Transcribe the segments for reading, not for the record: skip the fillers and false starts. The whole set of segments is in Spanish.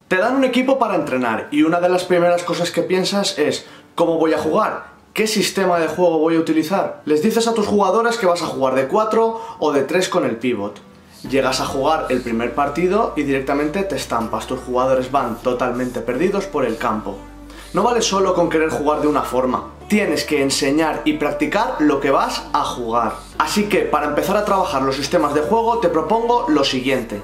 Te dan un equipo para entrenar y una de las primeras cosas que piensas es ¿cómo voy a jugar? ¿Qué sistema de juego voy a utilizar? Les dices a tus jugadores que vas a jugar de 4 o de 3 con el pívot. Llegas a jugar el primer partido y directamente te estampas, tus jugadores van totalmente perdidos por el campo. No vale solo con querer jugar de una forma, tienes que enseñar y practicar lo que vas a jugar. Así que para empezar a trabajar los sistemas de juego te propongo lo siguiente.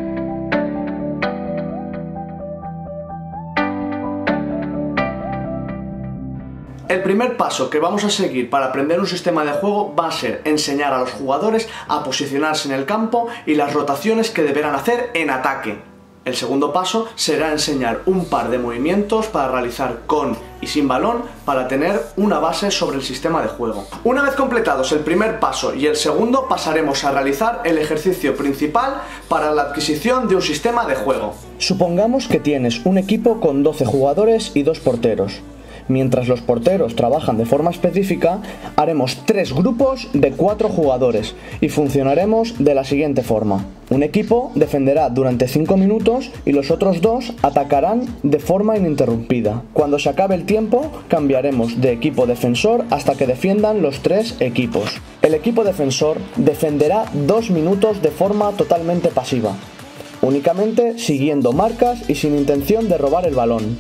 El primer paso que vamos a seguir para aprender un sistema de juego va a ser enseñar a los jugadores a posicionarse en el campo y las rotaciones que deberán hacer en ataque. El segundo paso será enseñar un par de movimientos para realizar con y sin balón para tener una base sobre el sistema de juego. Una vez completados el primer paso y el segundo, pasaremos a realizar el ejercicio principal para la adquisición de un sistema de juego. Supongamos que tienes un equipo con 12 jugadores y 2 porteros. Mientras los porteros trabajan de forma específica, haremos 3 grupos de 4 jugadores y funcionaremos de la siguiente forma. Un equipo defenderá durante 5 minutos y los otros 2 atacarán de forma ininterrumpida. Cuando se acabe el tiempo, cambiaremos de equipo defensor hasta que defiendan los 3 equipos. El equipo defensor defenderá 2 minutos de forma totalmente pasiva, únicamente siguiendo marcas y sin intención de robar el balón.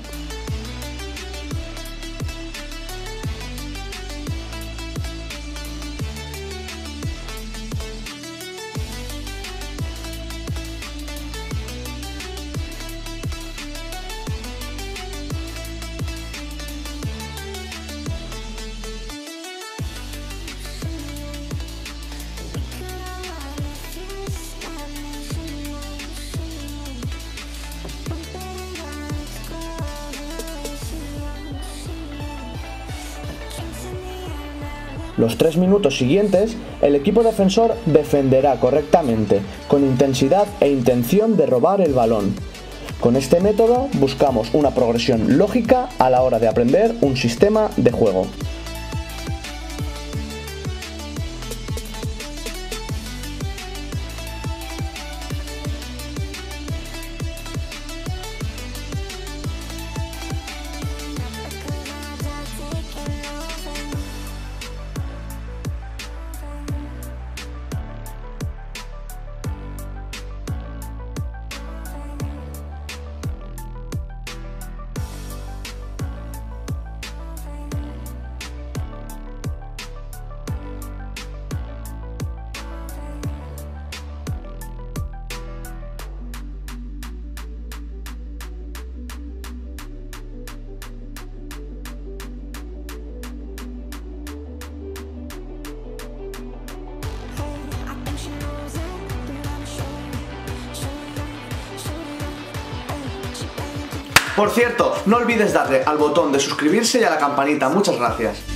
Los 3 minutos siguientes, el equipo defensor defenderá correctamente, con intensidad e intención de robar el balón. Con este método buscamos una progresión lógica a la hora de aprender un sistema de juego. Por cierto, no olvides darle al botón de suscribirse y a la campanita. Muchas gracias.